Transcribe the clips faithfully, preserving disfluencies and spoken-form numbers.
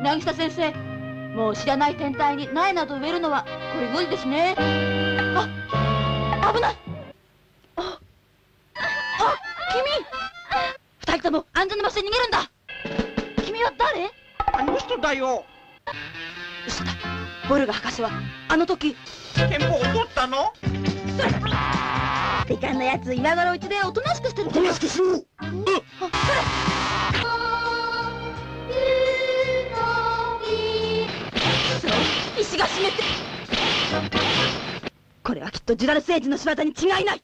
渚先生、もう知らない天体に苗など植えるのはこれ無理ですね。あ、危ない。あ、あ、君。二人とも安全な場所に逃げるんだ。君は誰？ あの人だよ。 嘘だ。ボルガ博士はあの時剣法を取ったの？ それ。デカンのやつ今頃うちでおとなしくしてる。 おとなしくする。うん。 あ、それ。石が湿って。これはきっとジュラル星人の仕業に違いない。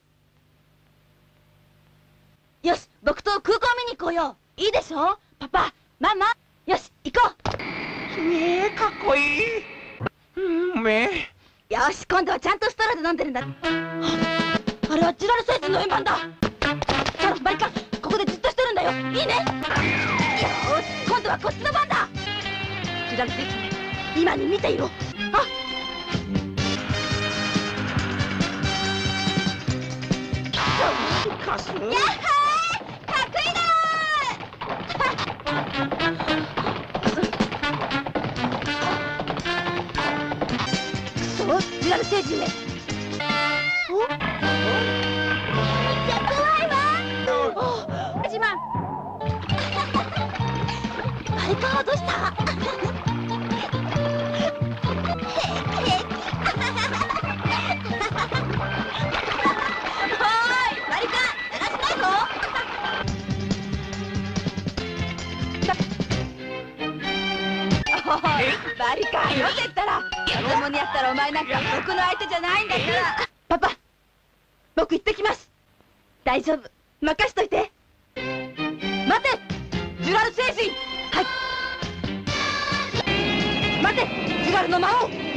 よし、僕と空港見に行こうよ。いいでしょ、パパ、ママ。よし、行こう。 すげえかっこいい。うん、め。 よし、今度はちゃんとストローで飲んでるんだ。あれはジュラル星人の円盤だ。サロ、バリカン、ここでじっとしてるんだよ。いいね。よし、今度はこっちの番だ。ジュラル星人、今に見ていろ。あっ、 カス。 やっはー、かっこいいだー。そう、ジュラル星人ね。お？めっちゃ怖いわ。ジマン。バリカンはどうした？バリカンよけったら。子供にやったらお前なんか僕の相手じゃないんだから。パパ、僕行ってきます。大丈夫、任しといて。待て、ジュラル星人。はい。待て、ジュラルの魔王。